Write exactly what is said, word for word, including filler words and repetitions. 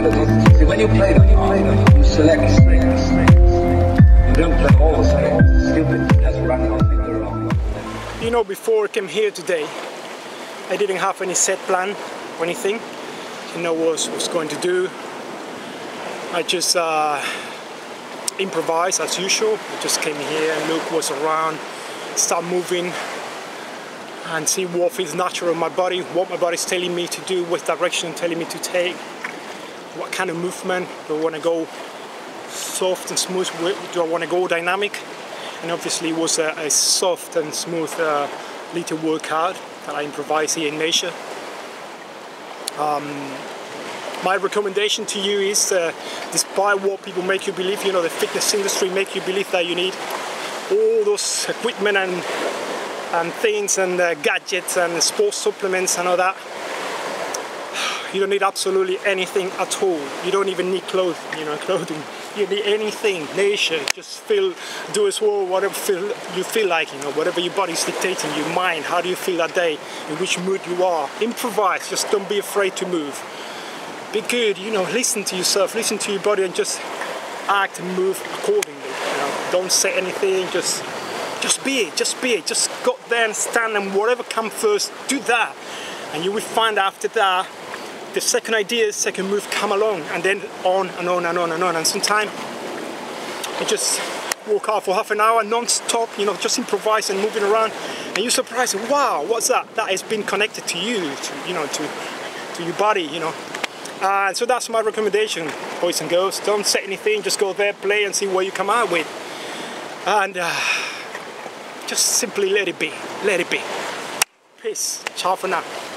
See, when you play them, you select strings. You don't play all the strings. It's stupid. Just run your finger around. You know, before I came here today, I didn't have any set plan or anything. You know what I was going to do. I just uh, improvised as usual. I just came here and look what's around, start moving and see what feels natural in my body, what my body's telling me to do, what direction telling me to take, what kind of movement. Do I want to go soft and smooth? Do I want to go dynamic? And obviously it was a, a soft and smooth uh, little workout that I improvised here in nature. Um, my recommendation to you is, uh, despite what people make you believe, you know, the fitness industry make you believe that you need all those equipment and and things and uh, gadgets and sports supplements and all that. You don't need absolutely anything at all. You don't even need clothes, you know, clothing. You don't need anything. Nature, just feel, do as well, whatever feel, you feel like, you know, whatever your body's dictating, your mind, how do you feel that day, in which mood you are. Improvise, just don't be afraid to move. Be good, you know, listen to yourself, listen to your body and just act and move accordingly. You know, don't say anything, just Just be it, just be it, just go there and stand and whatever comes first, do that. And you will find after that, the second idea, second move come along and then on and on and on and on. And sometimes you just walk out for half an hour non-stop, you know, just improvise and moving around. And you're surprised, wow, what's that? That has been connected to you, to, you know, to, to your body, you know. And uh, so that's my recommendation, boys and girls. Don't say anything, just go there, play and see what you come out with. And uh, just simply let it be, let it be. Peace, ciao for now.